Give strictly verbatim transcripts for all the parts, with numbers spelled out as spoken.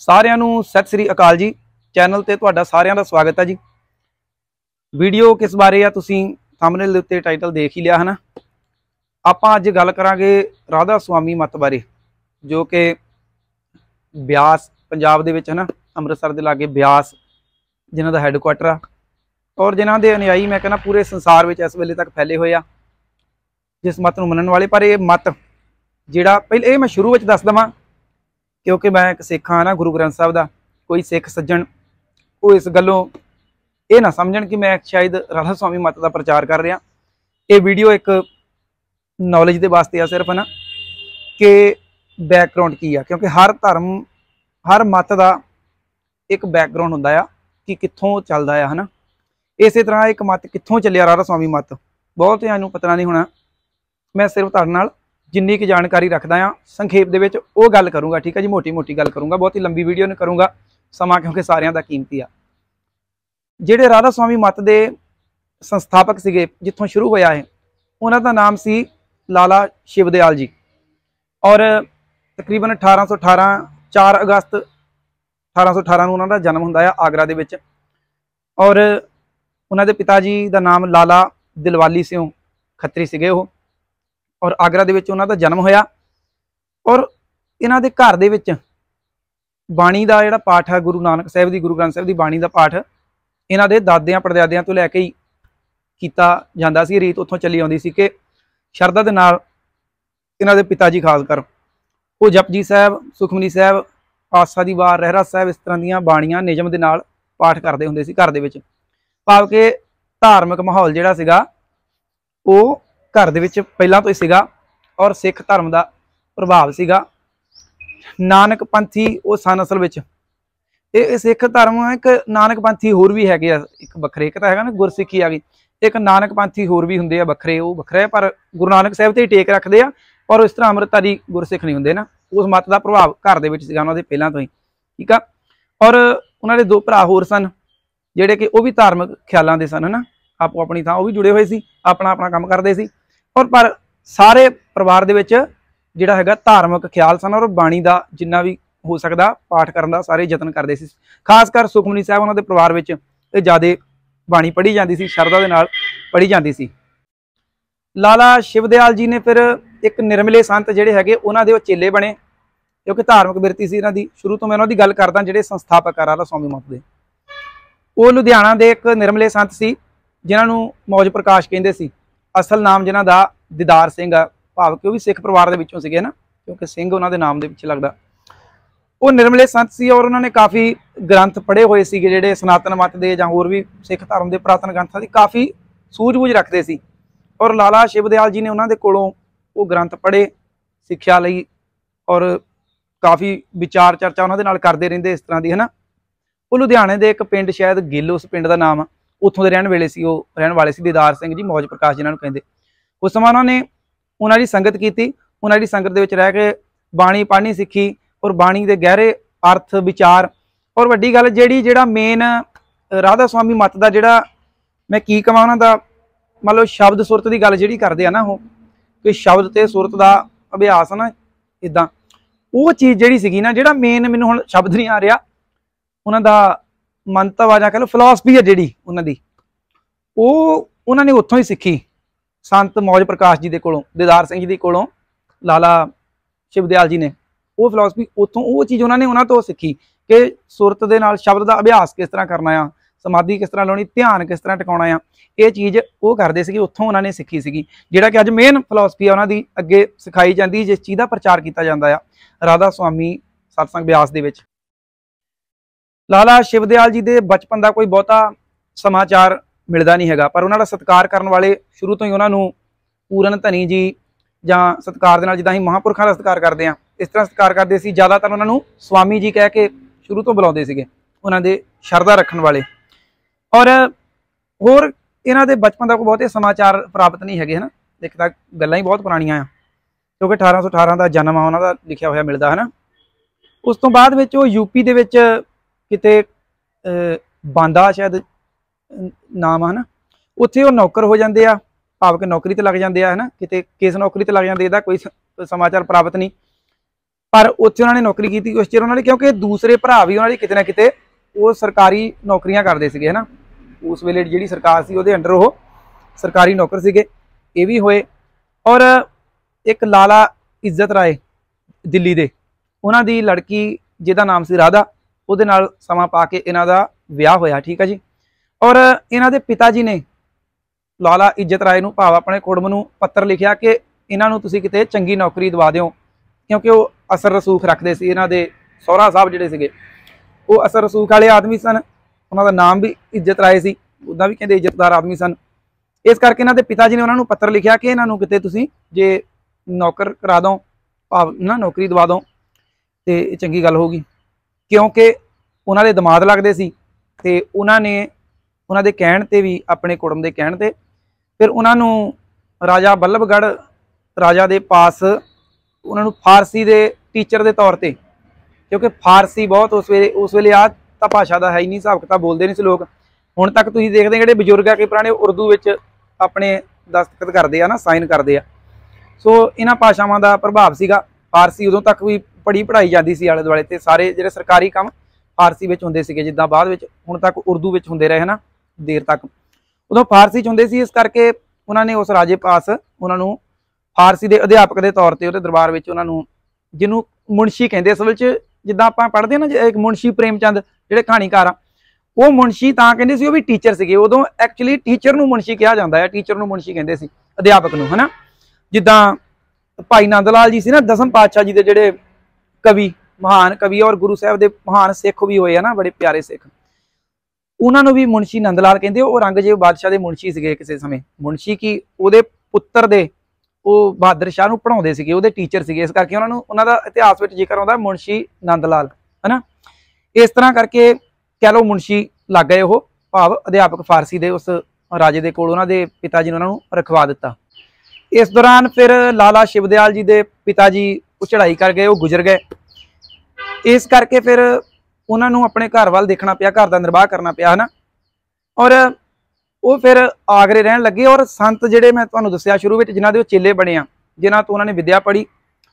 ਸਾਰਿਆਂ ਨੂੰ ਸਤਿ ਸ੍ਰੀ ਅਕਾਲ ਜੀ। ਚੈਨਲ ਤੇ ਤੁਹਾਡਾ ਸਾਰਿਆਂ ਦਾ ਸਵਾਗਤ ਹੈ ਜੀ। ਵੀਡੀਓ ਕਿਸ ਬਾਰੇ ਆ ਤੁਸੀਂ ਥੰਬਨੇਲ ਦੇ ਉੱਤੇ ਟਾਈਟਲ ਦੇਖ ਹੀ ਲਿਆ ਹੈ ਨਾ। ਆਪਾਂ ਅੱਜ ਗੱਲ ਕਰਾਂਗੇ ਰਾਧਾ ਸੁਆਮੀ ਮੱਤ ਬਾਰੇ, ਜੋ ਕਿ ਬਿਆਸ ਪੰਜਾਬ ਦੇ ਵਿੱਚ ਹੈ ਨਾ, ਅੰਮ੍ਰਿਤਸਰ ਦੇ ਲਾਗੇ ਬਿਆਸ ਜਿਨ੍ਹਾਂ ਦਾ ਹੈੱਡਕੁਆਟਰ ਆ, ਔਰ ਜਿਨ੍ਹਾਂ ਦੇ ਅਨੁਯਾਈ ਮੈਂ ਕਹਿੰਦਾ ਪੂਰੇ ਸੰਸਾਰ ਵਿੱਚ ਇਸ ਵੇਲੇ ਤੱਕ ਫੈਲੇ ਹੋਏ ਆ ਜਿਸ ਮੱਤ ਨੂੰ ਮੰਨਣ वाले। पर यह मत ਜਿਹੜਾ ਪਹਿਲੇ ਇਹ ਮੈਂ ਸ਼ੁਰੂ ਵਿੱਚ ਦੱਸ ਦੇਵਾਂ, क्योंकि मैं एक सिख हाँ ना, गुरु ग्रंथ साहब का कोई सिख सज्जन वो इस गलों ये ना समझन कि मैं शायद राधा स्वामी मत का प्रचार कर रहा। ये वीडियो एक नॉलेज के वास्ते आ सिर्फ है ना, कि बैकग्राउंड की है, क्योंकि हर धर्म हर मत का एक बैकग्राउंड होंदा आ कि कित्थों चलदा है ना। इस तरह एक मत कित्थों चलिया राधा स्वामी मत, बहुत नूं पता नहीं होना। मैं सिर्फ तुहाडे नाल जिन्नी की जानकारी रखदा हाँ संखेप दे विच वो गल करूँगा, ठीक है जी। मोटी मोटी गल करूँगा, बहुत ही लंबी वीडियो नहीं करूँगा, समा क्योंकि सारिਆਂ ਦਾ कीमती आ। ਜਿਹੜੇ राधा स्वामी मत के संस्थापक सीगे जिथों शुरू होया है, उन्हां दा नाम सी लाला शिवदयाल जी, और तकरीबन अठारह सौ अठारह चार अगस्त अठारह सौ अठारह उन्हां दा जन्म हुंदा है आगरा दे विच। और उन्हां दे पिता जी का नाम लाला दिलवाली सिंह खत्री सीगे वो, और आगरा दे विच उन्हां दा जन्म होया। और इन्हां दे घर दे विच बाणी दा जिहड़ा पाठ है, गुरु नानक साहिब दी गुरु ग्रंथ साहिब दी बाणी दा पाठ इन्हां दे दादियां परदादियां तो लैके ही कीता जांदा सी। रीत उत्थों चली आउंदी सी कि शरदा दे नाल इन्हां दे पिता जी खास कर वो जपजी साहिब, सुखमनी साहिब, आसा दी वार, रहरा साहिब, इस तरह दीयां बाणियां निजम दे नाल पाठ करदे हुंदे सी घर दे विच। भाव कि धार्मिक माहौल जिहड़ा सीगा वो घर दे विच पहिलां तो ही सीगा, और सिख धर्म का प्रभाव सीगा। नानक पंथी वो सन असल विच ये सिख धर्म एक नानक पंथी होर भी हैगे, एक बखरे, एक तो है ना गुरसिखी आ गई, एक नानक पंथी होर भी होंगे बखरे, वो बखरे पर गुरु नानक साहिब ते टेक रखते हैं, और इस तरह अमृतधारी गुरसिख नहीं होंगे ना। उस मत का प्रभाव घर दे विच सीगा उन्हां दे पहिलां तो ही, ठीक आ। और उन्होंने दो भरा होर सन जिहड़े कि वो भी धार्मिक ख्यालों के सन है ना, आपो अपनी थां वो भी जुड़े हुए सी, अपना अपना काम करते सी। और पर सारे परिवार दे विच जिहड़ा हैगा धार्मिक ख्याल सन, और बाणी का जिन्ना भी हो सकता पाठ करने का सारे यतन करते सी। खासकर सुखमनी साहिब उन्होंने परिवार में ज़्यादा बाणी पढ़ी जाती सी, शरदा दे नाल पढ़ी जाती सी। लाला शिवदयाल जी ने फिर एक निर्मले संत जिहड़े हैगे उन्हां दे चेले बने, क्योंकि धार्मिक बिरती सी इन्हां दी। शुरू तो मैं उन्हां दी गल करदा, जिहड़े संस्थापक आ राधा स्वामी मत दे, वो लुधियाना दे एक निर्मले संत सी जिन्हां नूं मौज प्रकाश कहिंदे सी। असल नाम जिन्हां दा दीदार सिंह आ, भाव कि वो भी सिख परिवार दे विचों सीगे ना, क्योंकि सिंह उन्हां दे नाम दे पिछे लगदा। वो निर्मले संत सी, और उन्होंने काफ़ी ग्रंथ पढ़े हुए सी जिहड़े सनातन मत दे जां होर भी सिख धर्म के पुरातन ग्रंथां दी काफ़ी सूझबूझ रखते सी। और लाला शिवदयाल जी ने उन्होंने कोलों वो ग्रंथ पढ़े, सिक्ख्या लई, और काफ़ी विचार चर्चा उन्होंने नाल करते रहिंदे इस तरह की है ना। वो लुधियाने दे एक पिंड शायद गिल उस पिंड का नाम, उत्थों दे रहण वेले सी वो रहण वाले सी दीदार सिंह जी, मौज प्रकाश जिन्हां नूं कहिंदे। उस समय उन्होंने उन्हां दी संगत की, उन्हां दी संगत दे विच रह के बाणी पढ़नी सीखी, और बाणी के गहरे अर्थ विचार। और वड्डी गल जिहड़ी जिहड़ा मेन राधा स्वामी मत का जिहड़ा मैं की कहां उन्हां दा मतलब शब्द सुरत की गल जिहड़ी करदे आ ना, वो कि शब्द ते सुरत का अभ्यास ना, इदां वो चीज़ जिहड़ी सीगी ना, जिहड़ा मेन मैनूं हुण शब्द नहीं आ रहा, उन्हां दा मंतव आ जां कह लो फिलोसफी है जिहड़ी उन्हां दी, वो उन्हां ने उत्थों ही सीखी संत मौज प्रकाश जी दे कोलों, दीदार सिंह जी दे कोलों लाला शिवदयाल जी ने वो फिलोसफी उत्थों वो चीज़ उन्होंने उन्होंने तो सीखी कि सुरत दे नाल शब्द का अभ्यास किस तरह करना आ, समाधि किस तरह लानी, ध्यान किस तरह टिकाउणा आ, ये चीज़ वो करते सी, उत्थों उन्होंने सीखी सी। जिहड़ा कि अज मेन फिलोसफी है उन्होंने अगे सिखाई जाती, जिस चीज़ का प्रचार किया जाता है राधा स्वामी सत्संग ब्यास दे विच। लाला शिवदयाल जी के बचपन का कोई बहुता समाचार मिलता नहीं है, पर उन्होंने सत्कार करने वाले शुरू तो ही उन्होंने पूरन धनी जी जां सत्कार दे नाल जिद्दां असीं महापुरखां दा सत्कार करते हैं इस तरह सत्कार करते सी। ज़्यादातर उन्होंने स्वामी जी कह के शुरू तो बुलाते सीगे, उन्हां दे शरदा रखण वाले। और होर इन्हां दे बचपन का कोई बहुते समाचार प्राप्त नहीं है ना, एक तां गल्लां ही बहुत पुरानियां आ, क्योंकि अठारह सौ अठारह का जन्म आ उन्हां दा लिखिया होया मिलदा है ना। उस तो बाद विच वो यूपी दे विच किते बांदा शायद नाम है ना, उत्थे वो नौकर हो जाते हैं, भाव कि नौकरी ते लग जाते हैं है ना, किते किस नौकरी ते लग जाते, इहदा कोई समाचार प्राप्त नहीं। पर उत्थे उन्होंने नौकरी की कुछ चिर उन्होंने, क्योंकि दूसरे भरा भी उन्होंने किते ना किते वो सरकारी नौकरियां करते थे है ना। उस वेले जिहड़ी सरकार सी उहदे अंडर वो सरकारी नौकर सीगे, ये भी होए। और एक लाला इज्जत राय दिल्ली दे, उन्हां दी लड़की जिहदा नाम सी राधा, उहदे नाल समा पा के इन्हां दा विआह होया, ठीक है जी। और इन्हां दे पिता जी ने लाला इज्जत राय नूं भाव अपने कुड़म नूं पत्र लिखिया कि इन्हां नूं तुसीं किते चंगी नौकरी दवा दिओ, क्योंकि वो असर रसूख रखते सी। इन्हां दे सहुरा साहब जिहड़े सीगे वो असर रसूख वाले आदमी सन, उन्हां दा नाम भी इज्जत राय सी, उदा भी कहते इज्जतदार आदमी सन। इस करके इन्हां दे पिता जी ने उन्हां नूं पत्र लिखिया कि इन्हां नूं किते तुसीं जे नौकर करा दो, भाव ना नौकरी दवा दो तो चंगी गल होगी, क्योंकि उन्हां दे दमाद लगदे सी। ते उन्हां ने उन्हां दे कहण ते भी अपने कुड़म दे कहण ते फिर उन्हां नूं राजा बल्लभगढ़ राजा दे पास उन्हां नूं फारसी दे टीचर दे तौर ते, क्योंकि फारसी बहुत उस वेले उस वेले आ तां भाषा दा है ही नहीं, हिसाब किताब बोलते नहीं सी लोग। हुण तक तुसीं देखदे जिहड़े बजुर्ग आ कि पुराने उर्दू विच अपने दस्तखत करदे आ ना, साइन करदे आ। सो इन्हां भाषावां दा प्रभाव सीगा। फारसी उदों तक भी पढ़ी पढ़ाई जाती सी आले दुआले, ते सारे जिहड़े सरकारी काम फारसी विच हुंदे सीगे, जिद्दां बाद विच हुण तक उर्दू विच हुंदे रहे ना देर तक, उदों फारसी च हुंदे सी। इस करके उन्हां ने उस राजे पास उन्हां नूं फारसी दे अध्यापक दे तौर ते उहदे दरबार विच उन्हां नूं, जिहनूं मुंशी कहंदे असल विच, जिद्दां आपां पढ़दे ना एक मुंशी प्रेमचंद जिहड़े कहानीकार आ, वो मुंशी तां कहंदे सी, वो भी टीचर सीगे। उदों एक्चुअली टीचर नूं मुंशी कहा जांदा है, टीचर नूं मुंशी कहंदे सी, अध्यापक नूं, है ना। जिद्दां भाई नंद लाल जी सी ना, दसम पातशाह जी दे जिहड़े कवि, महान कवि और गुरु साहब दे महान सिख भी होए है ना, बड़े प्यारे सिख, उन्हां नूं भी मुंशी नंद लाल कहंदे। वो औरंगजेब बादशाह दे मुंशी सीगे किसी समय, मुंशी की उहदे पुत्तर दे वो बहादुर शाह नूं पढ़ाउंदे सीगे, उहदे टीचर सीगे। इस करके उन्हां नूं उन्हां दा इतिहास विच जिक्र आउंदा मुंशी नंद लाल, है ना। इस तरह करके कह लो मुंशी लग गए वो, भाव अध्यापक फारसी दे उस राजे दे कोल उन्हां दे पिता जी ने उन्हां नूं रखवा दिता। इस दौरान फिर लाला शिवदयाल जी दे पिता जी वो चढ़ाई कर गए, वो गुजर गए। इस करके फिर उन्हां नूं अपने घर वाल देखना पिया, घर का निर्वाह करना पिया, है ना। और वो फिर आगरे रहन लगे। और संत जिहड़े मैं तुहानूं दस्सिया शुरू में, जिन्हां दे वो चेले बने आ, जिन्हां तो उन्होंने विद्या पढ़ी,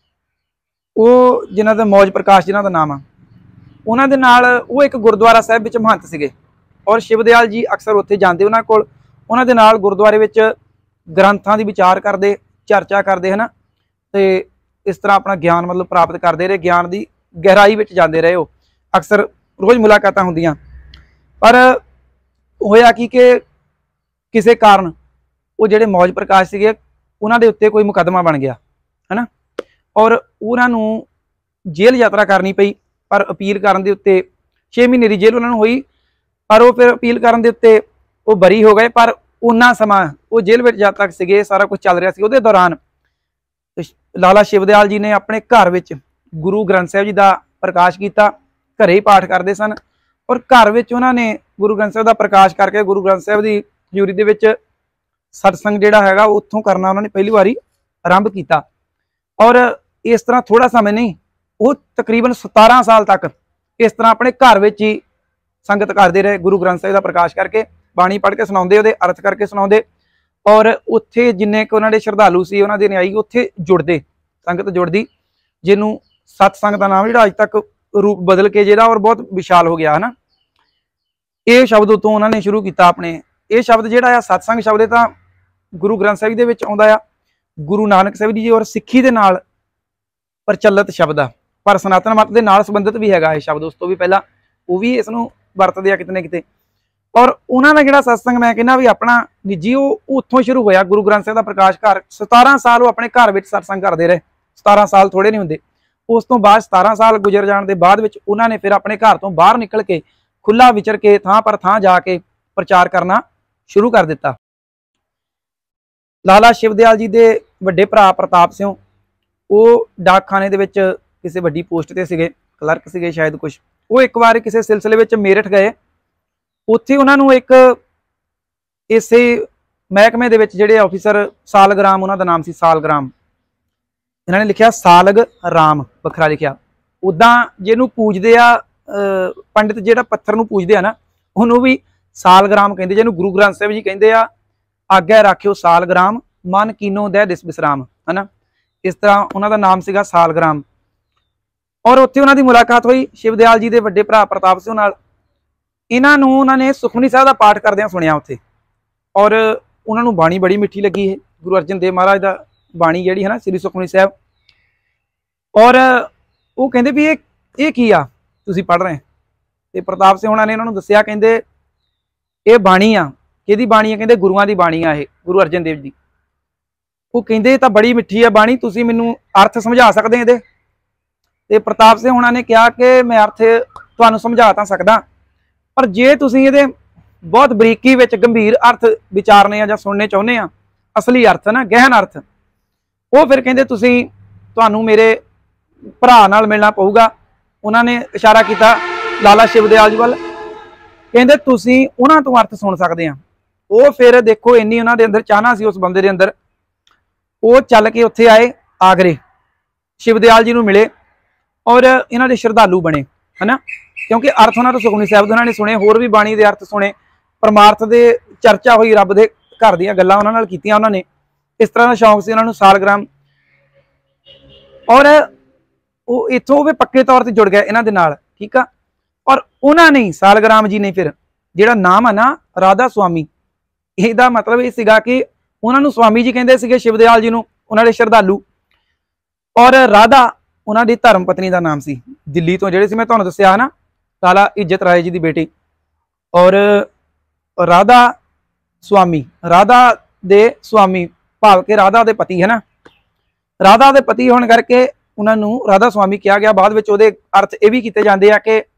वो जिन्हां दा मौज प्रकाश जिन्हां दा नाम आ, उन्हां दे नाल वो एक गुरुद्वारा साहिब विच महंत सीगे। और शिवदयाल जी अक्सर उत्थे जांदे उन्हां कोल, उन्हां दे नाल गुरुद्वारे विच ग्रंथां दी विचार करते, चर्चा करते, है ना। तो इस तरह अपना ज्ञान मतलब प्राप्त करते रहे, ज्ञान की गहराई में जाते रहे। वो अक्सर रोज़ मुलाकातां होंदियां, पर होया कि किसी कारण वो जिहड़े मौज प्रकाश सीगे उन्हां दे उत्ते कोई मुकदमा बन गया, है ना। और उन्हां नूं जेल यात्रा करनी पई, पर अपील करन दे उत्ते छे महीने की जेल उन्हां नूं होई, पर वो फिर अपील करन दे उत्ते वो बरी हो गए। पर उन्ना समा वो जेल में जद तक सीगे सारा कुछ चल रहा सी, उहदे दौरान लाला शिवदयाल जी ने अपने घर विच गुरु ग्रंथ साहिब जी का प्रकाश किया, घरे ही पाठ करते सन। और घर विच उन्होंने गुरु ग्रंथ साहिब का प्रकाश करके गुरु ग्रंथ साहिब की हजूरी दे विच सत्संग जिहड़ा हैगा उत्थों करना उन्होंने पहली बारी आरंभ किया। और इस तरह थोड़ा समय नहीं, वो तकरीबन सतारह साल तक इस तरह अपने घर विच ही संगत करते रहे, गुरु ग्रंथ साहिब का प्रकाश करके बाणी पढ़ के सुनाते, उहदे अर्थ करके सुनाते। और उत्थे जिन्ने क उन्हां दे श्रद्धालु सी, उन्हां दे अनुयायी उत्थे जुड़ते, संगत जुड़ती, जिन्हों सत्संग का नाम जिहड़ा अज तक रूप बदल के जिहड़ा और बहुत विशाल हो गया, है ना। ये शब्द उतों उन्होंने शुरू किया अपने। ये शब्द जिहड़ा आ सत्संग शब्द तां गुरु ग्रंथ साहिब दे विच आउंदा आ, गुरु नानक साहिब जी और सिੱਖੀ दे नाल प्रचलित शब्द आ, पर सनातन मत दे नाल संबंधित भी हैगा ये शब्द। उस तो भी पहला वो भी इसनूं वरतदे आ किते ना किते। और उन्हों का जिहड़ा सत्संग मैं कहना भी अपना निजी वो उत्थों शुरू होया, गुरु ग्रंथ साहिब का प्रकाश घर सतारह साल वो अपने घर में सत्संग करते रहे। सतारह साल थोड़े नहीं होंगे। उस तो बाद सतारह साल गुजर जाने के बाद उन्होंने फिर अपने घर तो बाहर निकल के खुला विचर के थां पर थां जाके प्रचार करना शुरू कर दिता। लाला शिवदयाल जी के वड्डे भरा प्रताप सिंह वो डाकखाने दे विच किसी वड्डी पोस्ट ते सीगे, क्लर्क सीगे शायद कुछ। वो एक बार किसी सिलसिले में मेरठ गए, उत्थे उन्होंने एक इस महकमे दे विच जिहड़े ऑफिसर सालग्राम, उन्हों का नाम सी सालग्राम, इन्होंने लिखा सालग राम वखरा लिखा। उदा जिन्हों पूजते आ पंडित जिहड़ा पत्थर नूं पूजते आ ना, उन्होंने भी सालग्राम कहते, जिन्हों गुरु ग्रंथ साहिब जी कहते आ आग्या राखियो सालग्राम मन कीनो दह दिस विश्राम, है ना। इस तरह उन्हों का नाम सीगा सालग्राम। और उत्थे उन्हां दी मुलाकात हुई शिवदयाल जी के वड्डे भरा प्रताप सिंह नाल। इन्हां नूं उन्हां ने सुखमनी साहिब दा पाठ करदिआं सुनिया उत्थे, और उन्हां नूं बाणी बड़ी मिठी लगी है गुरु अर्जन देव महाराज दा बाणी जिहड़ी है ना श्री सुखमनी साहिब। और वो कहंदे भी ये की आ तुसीं पढ़ रहे। ते प्रताप सिंह उन्हां ने उन्हां नूं दस्सिया, कहंदे ये बाणी आ। किहदी बाणी आ? कहंदे गुरुआं दी बाणी आ, ये गुरु अर्जन देव जी। वो कहंदे तां बड़ी मिठी आ बाणी, तुसीं मैनूं अर्थ समझा सकदे इहदे? ते प्रताप सिंह उन्हां ने कहा कि मैं अर्थ तुहानूं समझा तां सकदा, पर जे तुसीं इहदे बहुत बरीकी विच गंभीर अर्थ विचारने जां सुनने चाहुंदे आ, असली अर्थ ना गहन अर्थ, वो फिर कहंदे तुसीं तुहानूं मेरे भरा नाल मिलना पऊगा। उन्होंने इशारा किया लाला शिवदयाल जी वाल, कहंदे तुसीं उन्हां तों अर्थ सुन सकदे आ। वो फिर देखो इन्नी उन्हां दे अंदर चाहना सी उस बंदे दे अंदर, वो चल के उत्थे आए आगरे, शिवदयाल जी नूं मिले और इन्हां दे श्रद्धालु बने, है ना। क्योंकि अर्थ उन्हां तों सुखमनी साहिब दे उन्हां ने सुने, होर भी बाणी दे अर्थ सुने, परमार्थ दे चर्चा हुई, रब दे घर दीआं गल्लां उन्हां नाल कीतीआं उन्हां ने। इस तरह का शौक से उन्होंने सालग्राम, और वो इत्थों भी पक्के तौर पर जुड़ गए इन्हां दे नाल, ठीक आ। और उन्होंने सालग्राम जी ने फिर जिहड़ा नाम है ना राधा स्वामी, इहदा मतलब ये सीगा कि उन्होंने स्वामी जी कहंदे सीगे शिवदयाल जी नूं, उन्हां दे श्रद्धालु। और राधा उन्हां दी धर्म पत्नी का नाम सी, दिल्ली तो जिहड़े सी मैं तुहानूं दस्सिआ ना लाला इज्जत राय जी की बेटी। और राधा स्वामी, राधा दे स्वामी भाव के राधा दे पति, है ना। राधा दे पति होने करके उन्होंने राधा स्वामी कहा गया। बाद में उहदे अर्थ ये भी किए जाते हैं कि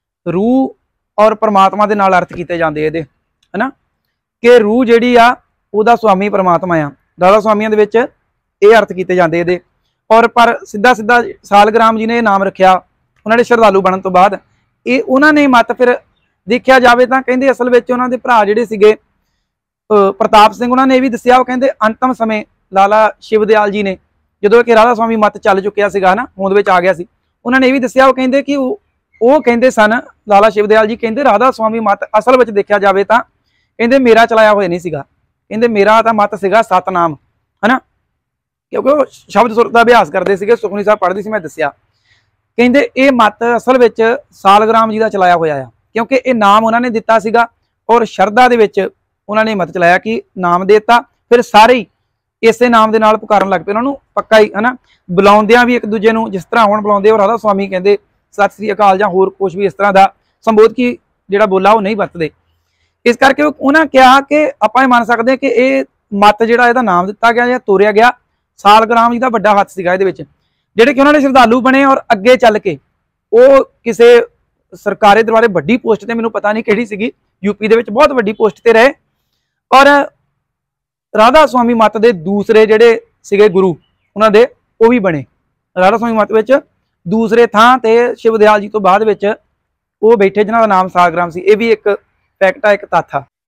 रूह और परमात्मा के नाल अर्थ किए जाते हैं, है ना, कि रूह जिहड़ी आ उहदा स्वामी परमात्मा आ। राधा स्वामियों दे विच ये अर्थ किए जाते हैं। और पर सीधा सीधा सालग्राम जी ने नाम रखा उन्होंने श्रद्धालु बनने तो बाद। ये उन्होंने मत फिर देखा जाए तो कहते असल में उन्होंने भरा जिहड़े सीगे प्रताप सिंह, उन्होंने भी दस्सिया, वो कहते अंतिम समय लाला शिवदयाल जी ने जो कि राधा स्वामी मत चल चुकिया सीगा ना, होंद विच आ गया सी, उन्होंने भी दस्सिया, वो कहते कि वो कहते सन लाला शिवदयाल जी, कहते राधा स्वामी मत असल में देखा जाए तो कहते मेरा चलाया हुआ नहीं सीगा, कहते मेरा तो मत सीगा सतनाम, है ना, क्योंकि वो शब्द सुर का अभ्यास करते थे, सुखमनी साहिब पढ़ते सी, मैं दस्सिया। कहते ये मत असल में सालग्राम जी का चलाया हुआ है, क्योंकि ये नाम उन्होंने दिता सीगा और शरधा दे विच उन्होंने मत चलाया कि नाम देता, फिर सारे ही इसे नाम के नाल पुकारन लग पे, उन्होंने पक्का ही, है ना, बुलाउंदियां भी एक दूजे नूं जिस तरह हुण बुलाउंदे हो राधा स्वामी कहते सत श्री अकाल जां होर कुछ भी इस तरह का संबोध की जिहड़ा बोला वो नहीं वरतदे। इस करके उन्होंने कहा कि आपां ये मान सकते हैं कि ये मत जिहड़ा इहदा नाम दिता गया या तोरिया गया सालग्राम जी का वड्डा हत्थ सीगा इहदे विच, जिहड़े कि उन्होंने श्रद्धालु बने और अगे चल के वो किसी सरकारी दरबारे वड्डी पोस्ट ते, मैनूं पता नहीं किहड़ी सीगी, यूपी दे विच बहुत वड्डी पोस्ट ते रहे। और राधा स्वामी मत के दूसरे जिहड़े सीगे गुरु उन्हां दे वो भी बने, राधा स्वामी मत विच दूसरे थां ते शिवदयाल जी तो बाद विच वो बैठे जिन्हां दा नाम सालग्राम सी। ये भी एक फैक्ट आ, एक तत्थ आ।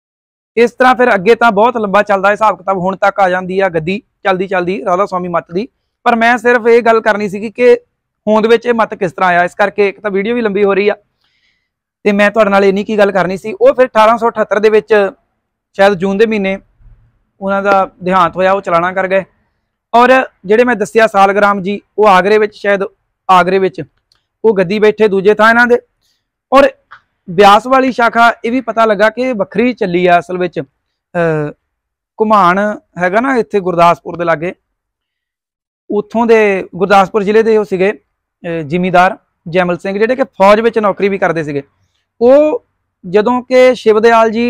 इस तरह फिर अगे तो बहुत लंबा चलता है हिसाब किताब, हुण तक आ जाती है गद्दी चलती चलती राधा स्वामी मत की। पर मैं सिर्फ ये गल करनी सी कि होंद विच मत किस तरह आया, इस करके एक तो वीडियो भी लंबी हो रही है तो मैं तुहाडे नाल इन्नी की गल करनी सी। वो फिर अठारह सौ अठहत्तर दे विच शायद जून के महीने उन्हों का देहांत होया, वो चलाना कर गए। और जिहड़े मैं दस्सिया सालग्राम जी वो आगरे विच, शायद आगरे विच वो गद्दी बैठे दूजे थां इन्हां दे। और ब्यास वाली शाखा ये भी पता लगा कि वखरी चली है असल विच, घुमान हैगा ना इत्थे गुरदासपुर दे लागे, उत्थों दे गुरदासपुर जिले दे सीगे जिमीदार जैमल सिंह जिहड़े कि फौज में नौकरी भी करते सीगे। वो जदों के शिवदयाल जी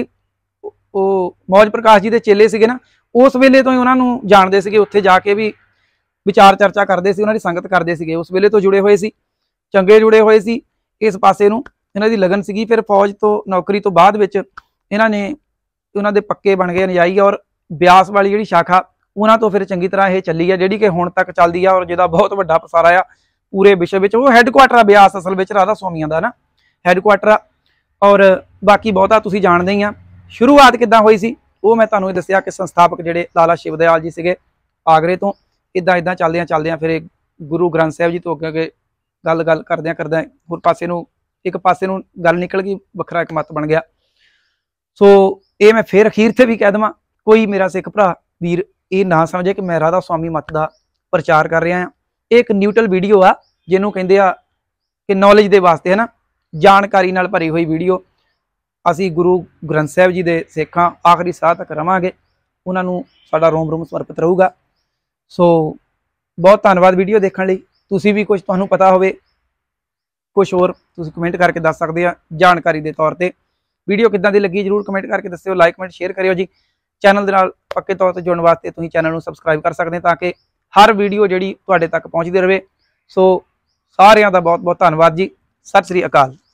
मौज प्रकाश जी के चेले सीगे ना, उस वेले तो ही उन्होंने जानते सीगे, उत्थे जाके भी विचार चर्चा करते सी, उन्होंने संगत करते सीगे, उस वेले तो जुड़े हुए सी, चंगे जुड़े हुए सी, इस पासे नूं इन्हां दी लगन सीगी। फिर फौज तो नौकरी तो बाद विच इन्हां ने उन्हां दे पक्के बन गए अनुयायी। और ब्यास वाली जिहड़ी शाखा उन्हां तो फिर चंगी तरह ये चली है, जिहड़ी कि हुण तक चलदी है और जिहदा बहुत वड्डा पसारा आ पूरे विश्व विच। वो हैडकुआटर ब्यास असल विच राधा स्वामियां दा ना हैडकुआटर। और बाकी बहुता तुसीं जाणदे ही आ शुरुआत किद्दां होई सी, वो मैं तुहानूं दस्सिया कि संस्थापक जिहड़े लाला शिवदयाल जी सीगे आगरे तो, इदां इदां चलदियां चलदियां फिर गुरु ग्रंथ साहिब जी तो अगे अगे गल गल करदियां करदियां होर पासे नूं एक पासे नूं गल निकल गई, वखरा एक मत बन गया। सो ये मैं फिर अखीर ते भी कह देवां, कोई मेरा सिख भरा वीर ये ना समझे कि मैं राधा स्वामी मत का प्रचार कर रहा हाँ। एक न्यूट्रल वीडियो आ जिन्हों कहते आ कि नॉलेज के वास्ते है ना, जानकारी नाल भरी हुई वीडियो। असी गुरु ग्रंथ साहब जी के सिख हाँ, आखिरी साह तक रवांगे, उन्होंने साडा रोम रोम समर्पित रहूगा। सो बहुत धन्यवाद वीडियो देखने लई। तुसी भी कुछ तुहानूं पता होवे कुछ होर तुसी कमेंट करके दस सकते हैं जानकारी के तौर पर। वीडियो किद्दां दी लगी जरूर कमेंट करके दस्सिओ, लाइक कमेंट शेयर करियो जी। चैनल दे नाल पक्के तौर पर जुड़न वास्ते तुसीं चैनल नूं सबसक्राइब कर सकते हैं ताकि हर वीडियो जिहड़ी तुहाडे तक पहुँचती रहे। सो सारिआं दा बहुत बहुत धन्यवाद जी। सत श्री अकाल।